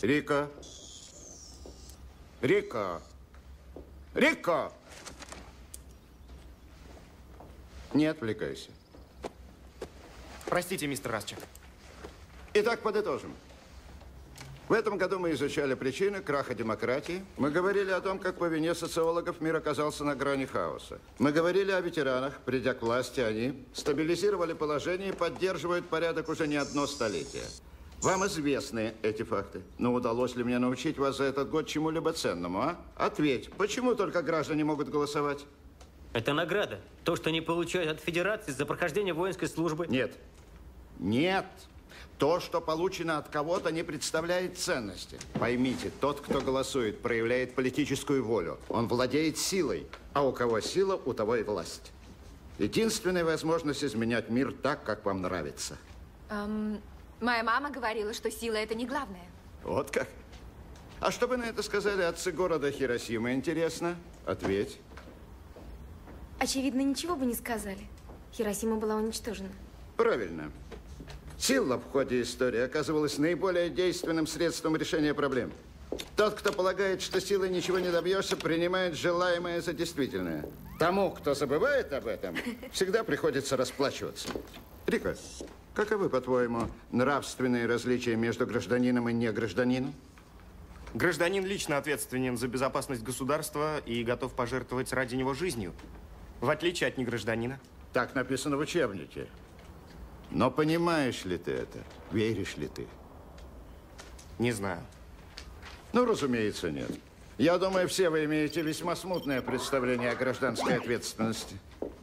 Рика. Рика. Рика! Не отвлекайся. Простите, мистер Расчик. Итак, подытожим. В этом году мы изучали причины краха демократии. Мы говорили о том, как по вине социологов мир оказался на грани хаоса. Мы говорили о ветеранах. Придя к власти, они стабилизировали положение и поддерживают порядок уже не одно столетие. Вам известны эти факты. Но удалось ли мне научить вас за этот год чему-либо ценному, а? Ответь, почему только граждане могут голосовать? Это награда. То, что они получают от Федерации за прохождение воинской службы. Нет. Нет. То, что получено от кого-то, не представляет ценности. Поймите, тот, кто голосует, проявляет политическую волю. Он владеет силой. А у кого сила, у того и власть. Единственная возможность изменять мир так, как вам нравится. Моя мама говорила, что сила – это не главное. Вот как? А что бы на это сказали отцы города Хиросима, интересно? Ответь. Очевидно, ничего бы не сказали. Хиросима была уничтожена. Правильно. Сила в ходе истории оказывалась наиболее действенным средством решения проблем. Тот, кто полагает, что силой ничего не добьешься, принимает желаемое за действительное. Тому, кто забывает об этом, всегда приходится расплачиваться. Рика, каковы, по-твоему, нравственные различия между гражданином и негражданином? Гражданин лично ответственен за безопасность государства и готов пожертвовать ради него жизнью, в отличие от негражданина. Так написано в учебнике. Но понимаешь ли ты это? Веришь ли ты? Не знаю. Ну, разумеется, нет. Я думаю, все вы имеете весьма смутное представление о гражданской ответственности.